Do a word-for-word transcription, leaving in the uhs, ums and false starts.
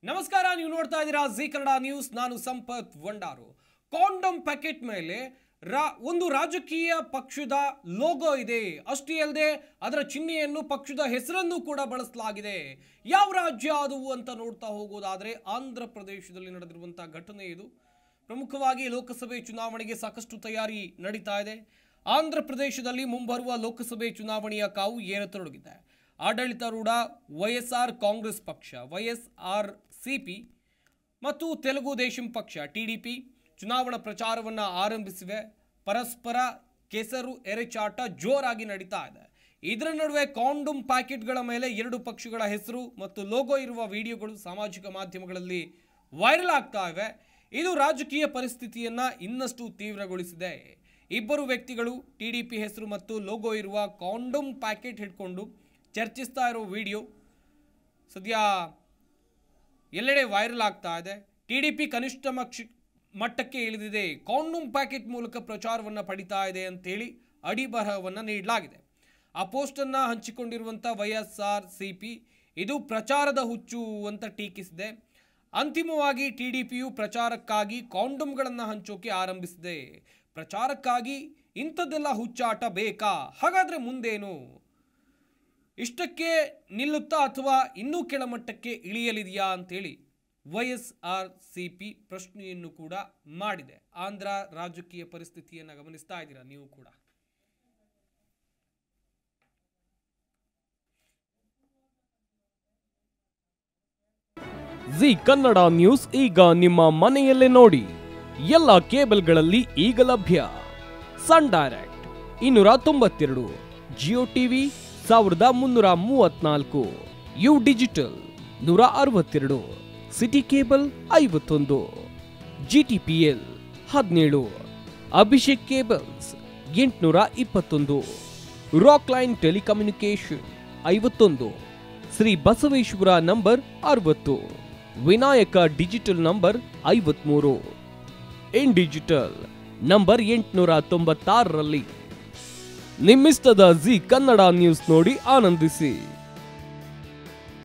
ನಮಸ್ಕಾರ, ನೀವು ನೋಡ್ತಾ ಇದ್ದೀರಾ ಜಿ ಕನ್ನಡ ನ್ಯೂಸ್. ನಾನು ಸಂಪತ್ ವಂಡಾರು. ಕಾಂಡಮ್ ಪ್ಯಾಕೆಟ್ ಮೇಲೆ ಒಂದು ರಾಜಕೀಯ ಪಕ್ಷದ ಲೋಗೋ ಇದೆ. ಅಷ್ಟೇ ಅಲ್ಲದೆ ಅದರ ಚಿಹ್ನೆಯನ್ನು, ಪಕ್ಷದ ಹೆಸರನ್ನು ಕೂಡ ಬಳಸಲಾಗಿದೆ. ಯಾವ ರಾಜ್ಯ ಅದು ಅಂತ ನೋಡ್ತಾ ಹೋಗೋದಾದ್ರೆ ಆಂಧ್ರ ಪ್ರದೇಶದಲ್ಲಿ ನಡೆದಿರುವಂತಹ ಘಟನೆ ಇದು. ಪ್ರಮುಖವಾಗಿ ಲೋಕಸಭೆ ಚುನಾವಣೆಗೆ ಸಾಕಷ್ಟು ತಯಾರಿ ನಡೀತಾ ಇದೆ. ಆಂಧ್ರ ಪ್ರದೇಶದಲ್ಲಿ ಮುಂಬರುವ ಲೋಕಸಭೆ ಚುನಾವಣೆಯ ಕಾವು ಏರತೊಡಗಿದೆ. ಆಡಳಿತಾರೂಢ ವೈಎಸ್ಆರ್ ಕಾಂಗ್ರೆಸ್ ಪಕ್ಷ, ವೈಎಸ್ಆರ್ ಸಿಪಿ ಮತ್ತು ತೆಲುಗು ದೇಶಂ ಪಕ್ಷ ಟಿಡಿಪಿ ಚುನಾವಣಾ ಪ್ರಚಾರವನ್ನು ಆರಂಭಿಸಿವೆ. ಪರಸ್ಪರ ಕೆಸರು ಎರೆಚಾಟ ಜೋರಾಗಿ ನಡೀತಾ ಇದೆ. ಇದರ ನಡುವೆ ಕಾಂಡೋಮ್ ಪ್ಯಾಕೆಟ್ಗಳ ಮೇಲೆ ಎರಡು ಪಕ್ಷಗಳ ಹೆಸರು ಮತ್ತು ಲೋಗೋ ಇರುವ ವಿಡಿಯೋಗಳು ಸಾಮಾಜಿಕ ಮಾಧ್ಯಮಗಳಲ್ಲಿ ವೈರಲ್ ಆಗ್ತಾ ಇವೆ. ಇದು ರಾಜಕೀಯ ಪರಿಸ್ಥಿತಿಯನ್ನ ಇನ್ನಷ್ಟು ತೀವ್ರಗೊಳಿಸಿದೆ. ಇಬ್ಬರು ವ್ಯಕ್ತಿಗಳು ಟಿಡಿಪಿ ಹೆಸರು ಮತ್ತು ಲೋಗೋ ಇರುವ ಕಾಂಡೋಮ್ ಪ್ಯಾಕೆಟ್ ಹಿಡ್ಕೊಂಡು ಚರ್ಚಿಸ್ತಾ ಇರೋ ವಿಡಿಯೋ ಸದ್ಯ ಎಲ್ಲೆಡೆ ವೈರಲ್ ಆಗ್ತಾ ಇದೆ. ಟಿಡಿಪಿ ಕನಿಷ್ಠ ಮಟ್ಟಕ್ಕೆ ಇಳಿದಿದೆ. ಕಾಂಡೋಮ್ ಪ್ಯಾಕೆಟ್ ಮೂಲಕ ಪ್ರಚಾರವನ್ನು ಪಡಿತಾ ಇದೆ ಅಂತೇಳಿ ಅಡಿಬರಹವನ್ನು ನೀಡಲಾಗಿದೆ. ಆ ಪೋಸ್ಟನ್ನು ಹಂಚಿಕೊಂಡಿರುವಂಥ ವೈಎಸ್ಆರ್ ಸಿಪಿ ಇದು ಪ್ರಚಾರದ ಹುಚ್ಚು ಅಂತ ಟೀಕಿಸಿದೆ. ಅಂತಿಮವಾಗಿ ಟಿಡಿಪಿಯು ಪ್ರಚಾರಕ್ಕಾಗಿ ಕಾಂಡೋಮ್ಗಳನ್ನು ಹಂಚೋಕೆ ಆರಂಭಿಸಿದೆ. ಪ್ರಚಾರಕ್ಕಾಗಿ ಇಂಥದ್ದೆಲ್ಲ ಹುಚ್ಚಾಟ ಬೇಕಾ? ಹಾಗಾದರೆ ಮುಂದೇನು? ಇಷ್ಟಕ್ಕೆ ನಿಲ್ಲುತ್ತಾ ಅಥವಾ ಇನ್ನೂ ಕೆಳಮಟ್ಟಕ್ಕೆ ಇಳಿಯಲಿದೆಯಾ ಅಂತೇಳಿ ವೈಎಸ್ಆರ್ ಸಿಪಿ ಪ್ರಶ್ನೆಯನ್ನು ಕೂಡ ಮಾಡಿದೆ. ಆಂಧ್ರ ರಾಜಕೀಯ ಪರಿಸ್ಥಿತಿಯನ್ನು ಗಮನಿಸ್ತಾ ಇದ್ದೀರಾ ನೀವು ಕೂಡ. ಜಿ ಕನ್ನಡ ನ್ಯೂಸ್ ಈಗ ನಿಮ್ಮ ಮನೆಯಲ್ಲೇ ನೋಡಿ. ಎಲ್ಲ ಕೇಬಲ್ಗಳಲ್ಲಿ ಈಗ ಲಭ್ಯ. ಸನ್ ಡೈರೆಕ್ಟ್ ಇನ್ನೂರ ತೊಂಬತ್ತೆರಡು, ಜಿಯೋ ಟಿವಿ ಸಾವಿರದ ಮುನ್ನೂರ ಮೂವತ್ನಾಲ್ಕು, ಯು ಡಿಜಿಟಲ್ ನೂರ ಅರವತ್ತೆರಡು, ಸಿಟಿ ಕೇಬಲ್ ಐವತ್ತೊಂದು, ಜಿಟಿಪಿಎಲ್ ಹದಿನೇಳು, ಅಭಿಷೇಕ್ ಕೇಬಲ್ಸ್ ಎಂಟುನೂರ ಇಪ್ಪತ್ತೊಂದು, ರಾಕ್ ಲೈನ್ ಟೆಲಿಕಮ್ಯುನಿಕೇಶನ್ ಐವತ್ತೊಂದು, ಶ್ರೀ ಬಸವೇಶ್ವರ ನಂಬರ್ ಅರವತ್ತು, ವಿನಾಯಕ ಡಿಜಿಟಲ್ ನಂಬರ್ ಐವತ್ಮೂರು, ಇನ್ ಡಿಜಿಟಲ್ ನಂಬರ್ ಎಂಟುನೂರ ತೊಂಬತ್ತಾರರಲ್ಲಿ. ನಿಮ್ಮಿಸ್ತದ ಜಿ ಕನ್ನಡ ನ್ಯೂಸ್ ನೋಡಿ ಆನಂದಿಸಿ.